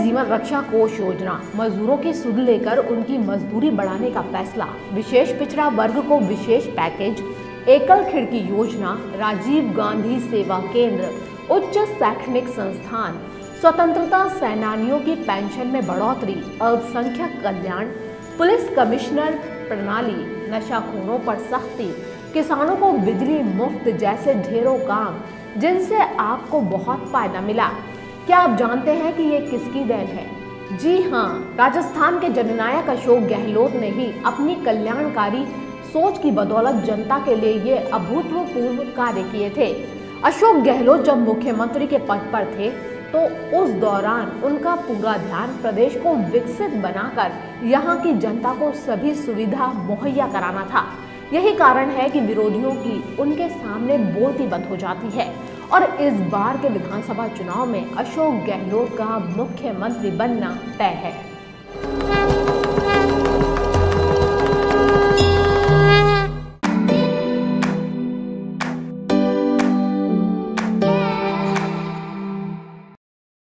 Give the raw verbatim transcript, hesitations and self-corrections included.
जीवन रक्षा कोष योजना, मजदूरों की सुध लेकर उनकी मजदूरी बढ़ाने का फैसला, विशेष पिछड़ा वर्ग को विशेष पैकेज, एकल खिड़की योजना, राजीव गांधी सेवा केंद्र, उच्च शैक्षणिक संस्थान, स्वतंत्रता सेनानियों की पेंशन में बढ़ोतरी, अल्पसंख्यक कल्याण, पुलिस कमिश्नर प्रणाली, नशाखोरों पर सख्ती, किसानों को बिजली मुफ्त जैसे ढेरों काम जिनसे आपको बहुत फायदा मिला। क्या आप जानते हैं कि ये किसकी देन है? जी हाँ, राजस्थान के जननायक अशोक गहलोत ने ही अपनी कल्याणकारी सोच की बदौलत जनता के लिए ये अभूतपूर्व कार्य किए थे। अशोक गहलोत जब मुख्यमंत्री के पद पर थे तो उस दौरान उनका पूरा ध्यान प्रदेश को विकसित बनाकर यहाँ की जनता को सभी सुविधा मुहैया कराना था। यही कारण है कि विरोधियों की उनके सामने बोलती बंद हो जाती है और इस बार के विधानसभा चुनाव में अशोक गहलोत का मुख्यमंत्री बनना तय है।